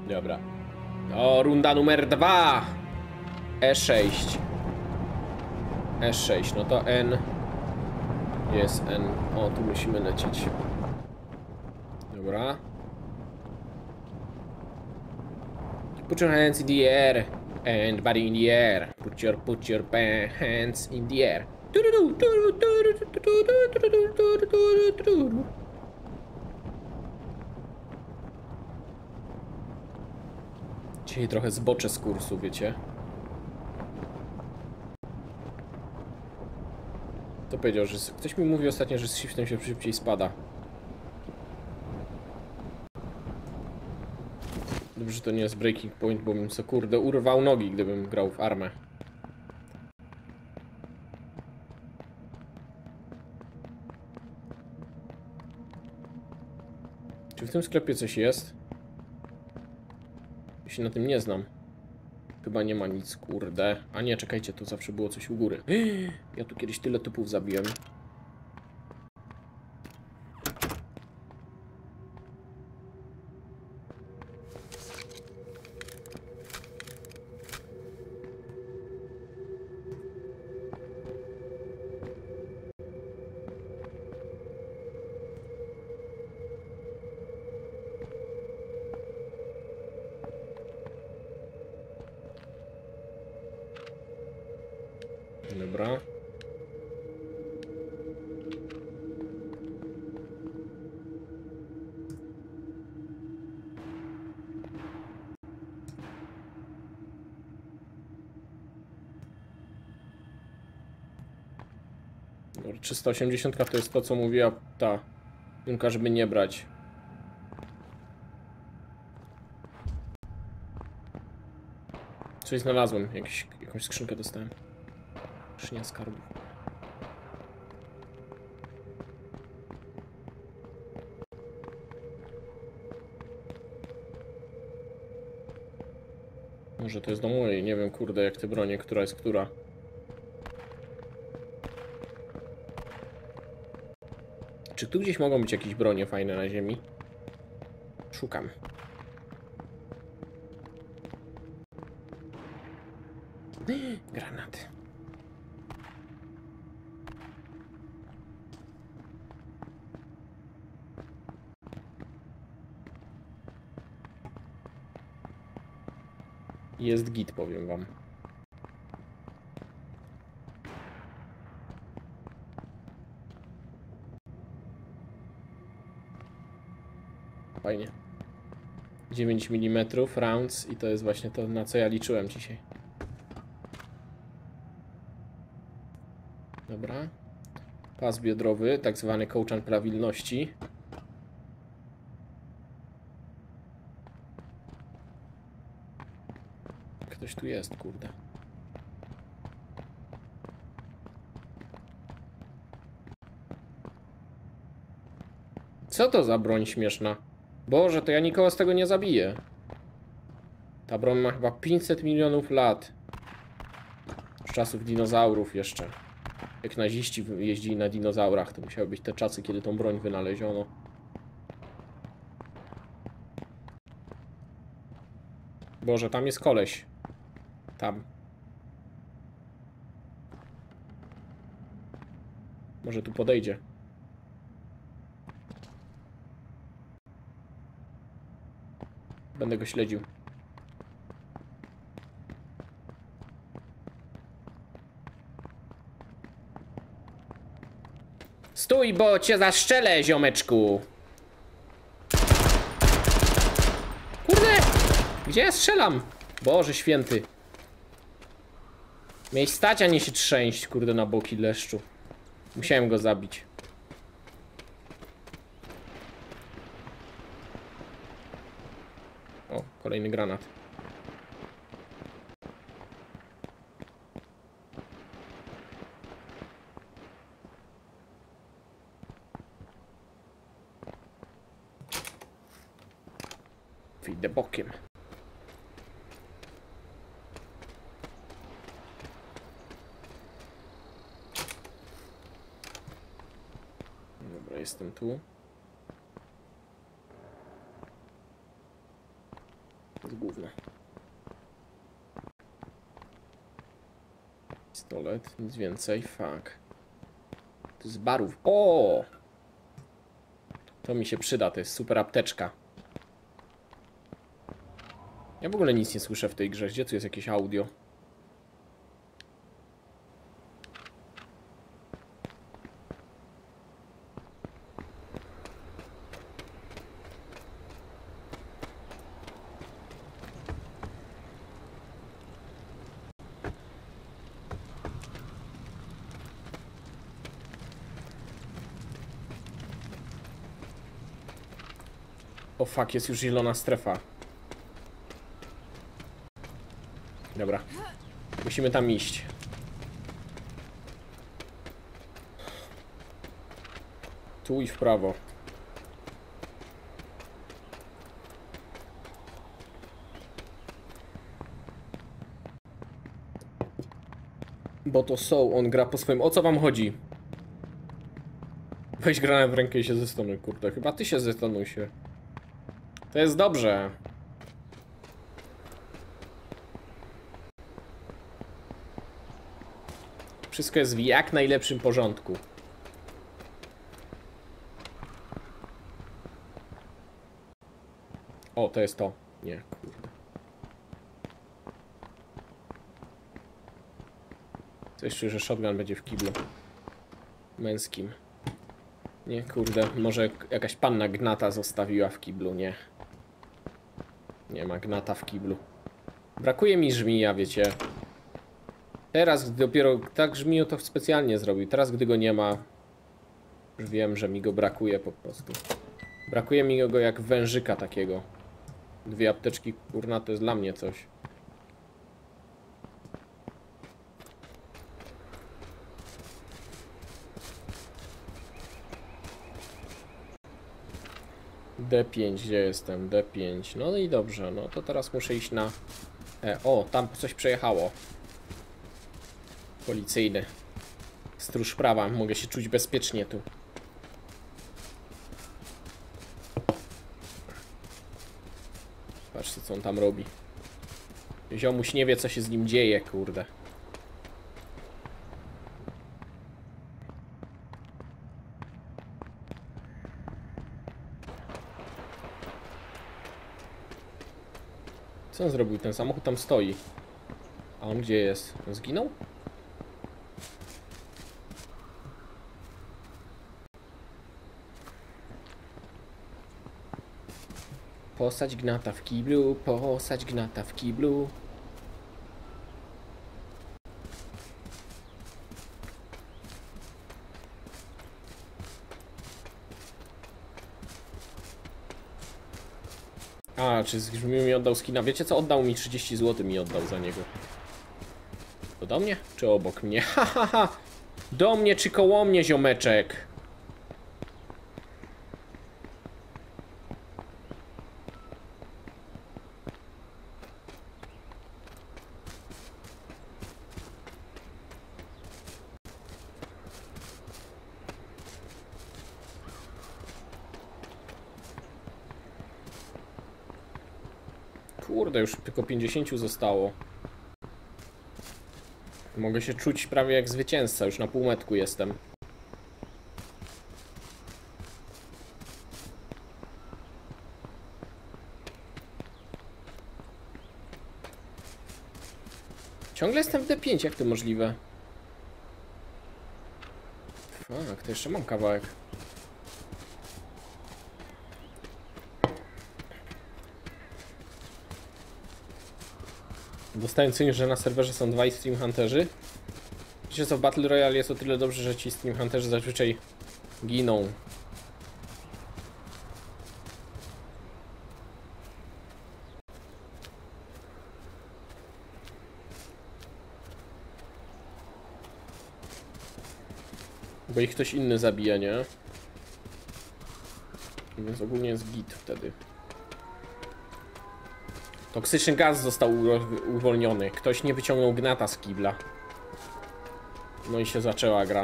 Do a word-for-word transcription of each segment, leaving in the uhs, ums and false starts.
Dobra. O, runda numer dwa. E sześć. E sześć, no to N. Jest N. O, tu musimy lecieć. Dobra. Put your hands in the air. And body in the air. Put your, put your hands in the air. Dzisiaj trochę zboczę z kursu, wiecie. To powiedział, że ktoś mi mówi ostatnio, że z shiftem się szybciej spada. Dobrze, że to nie jest breaking point, bo bym co kurde urwał nogi, gdybym grał w armę. Czy w tym sklepie coś jest? Ja się na tym nie znam. Chyba nie ma nic, kurde. A nie, czekajcie, tu zawsze było coś u góry. Ja tu kiedyś tyle typów zabiłem. Dobra. trzysta osiemdziesiąt to jest to, co mówiła ta Junka, żeby nie brać. Coś znalazłem, jakiś, jakąś skrzynkę dostałem. Skrzynia skarbów. Może to jest do mojej, nie wiem, kurde, jak te bronie, która jest która. Czy tu gdzieś mogą być jakieś bronie fajne na ziemi? Szukam. Granaty. Jest git, powiem wam. Fajnie. dziewięć milimetrów rounds i to jest właśnie to, na co ja liczyłem dzisiaj. Dobra. Pas biodrowy, tak zwany kołczan prawilności. Ktoś tu jest, kurde. Co to za broń śmieszna? Boże, to ja nikogo z tego nie zabiję. Ta broń ma chyba pięćset milionów lat. Z czasów dinozaurów jeszcze. Jak naziści jeździli na dinozaurach, to musiały być te czasy, kiedy tą broń wynaleziono. Boże, tam jest koleś. Tam. Może tu podejdzie. Będę go śledził. Stój, bo cię zaszczelę, ziomeczku! Kurde! Gdzie ja strzelam? Boże święty. Miałeś stać, a nie się trzęść, kurde, na boki, leszczu. Musiałem go zabić. O, kolejny granat. Wyjdę bokiem. Dobra, jestem tu. jest gówno. Pistolet, nic więcej, fuck. To z barów. O! To mi się przyda, to jest super apteczka. Ja w ogóle nic nie słyszę w tej grze. Gdzie tu jest jakieś audio? O fuck, jest już zielona strefa. Dobra. Musimy tam iść. Tu i w prawo. Bo to są, on gra po swoim. O co wam chodzi? Weź granę w rękę i się zestanuj, kurde. Chyba ty się zestanuj się. To jest dobrze. Wszystko jest w jak najlepszym porządku. O, to jest to. Nie, kurde. Coś czuję, że shotgun będzie w kiblu męskim. Nie, kurde, może jakaś panna gnata zostawiła w kiblu, nie. Nie ma gnata w kiblu. Brakuje mi żmija, wiecie. Teraz, gdy dopiero tak żmiju to specjalnie zrobił. Teraz, gdy go nie ma, już wiem, że mi go brakuje po prostu. Brakuje mi go jak wężyka takiego. Dwie apteczki, kurna, to jest dla mnie coś. D pięć, gdzie jestem? D pięć. No i dobrze, no to teraz muszę iść na... E, o, tam coś przejechało. Policyjny. Stróż prawa, mogę się czuć bezpiecznie tu. Patrzcie, co on tam robi. Ziomuś nie wie, co się z nim dzieje, kurde. Co on zrobił? Ten samochód tam stoi. A on gdzie jest? On zginął? Posadź gnata w kiblu, posadź gnata w kiblu. A, czy Grzmiu mi oddał skina? Wiecie co? Oddał mi trzydzieści złotych, mi oddał za niego. To do mnie? Czy obok mnie? Ha, ha, ha! Do mnie czy koło mnie, ziomeczek? Kurde, już tylko pięćdziesięciu zostało. Mogę się czuć prawie jak zwycięzca, już na półmetku jestem. Ciągle jestem w D pięć, jak to możliwe? Fuck, to jeszcze mam kawałek. Dostałem cynk, że na serwerze są dwaj Stream Hunterzy. Wiecie co, w Battle Royale jest o tyle dobrze, że ci Stream Hunterzy zazwyczaj giną. Bo ich ktoś inny zabija, nie? Więc ogólnie jest git wtedy. Toksyczny gaz został uwolniony. Ktoś nie wyciągnął gnata z kibla. No i się zaczęła gra.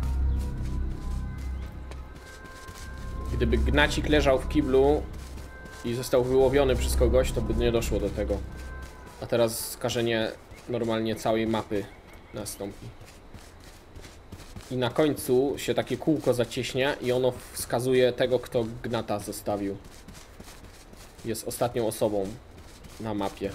Gdyby gnacik leżał w kiblu, i został wyłowiony przez kogoś, to by nie doszło do tego. A teraz skażenie normalnie całej mapy nastąpi. I na końcu się takie kółko zacieśnia i ono wskazuje tego, kto gnata zostawił. Jest ostatnią osobą na mapie.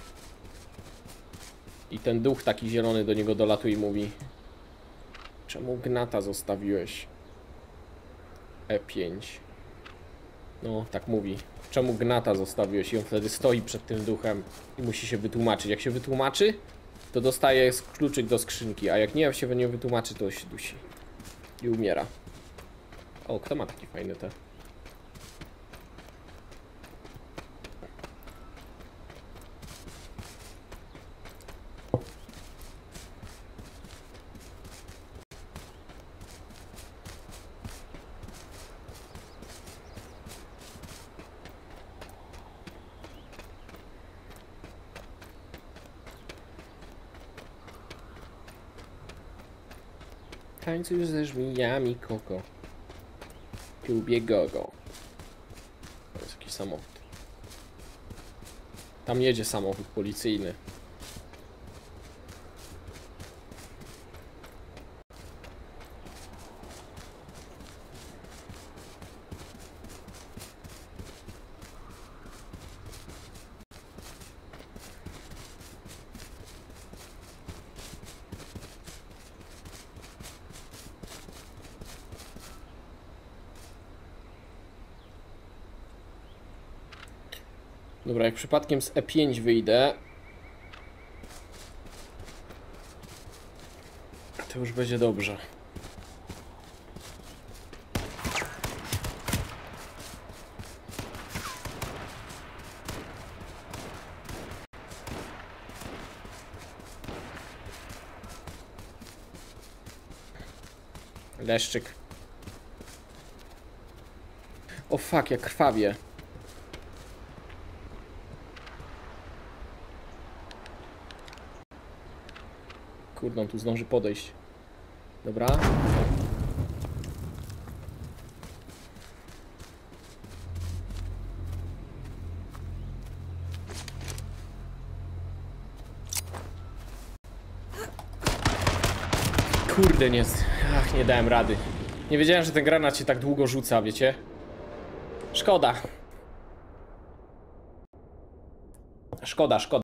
I ten duch taki zielony do niego dolatuje i mówi: czemu gnata zostawiłeś? E pięć. No, tak mówi. Czemu gnata zostawiłeś? I on wtedy stoi przed tym duchem i musi się wytłumaczyć. Jak się wytłumaczy, to dostaje kluczyk do skrzynki, a jak nie jak się nie wytłumaczy, to się dusi. I umiera. O, kto ma taki fajny te? Tańcuj ze żmijami, koko. Lubię gogo. To jest jakiś samochód. Tam jedzie samochód policyjny. Dobra, jak przypadkiem z E pięć wyjdę, to już będzie dobrze. Leszczyk. O fuck, jak krwawie. Kurde, on tu zdąży podejść. Dobra. Kurde, nie. Ach, nie dałem rady. Nie wiedziałem, że ten granat się tak długo rzuca, wiecie? Szkoda. Szkoda, szkoda.